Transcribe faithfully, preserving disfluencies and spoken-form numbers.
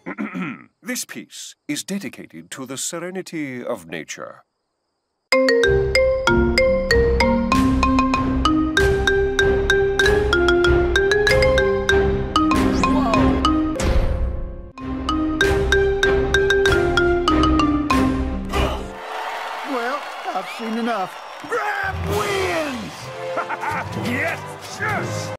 This piece is dedicated to the serenity of nature. Well, I've seen enough. Grime wins! Yes, yes!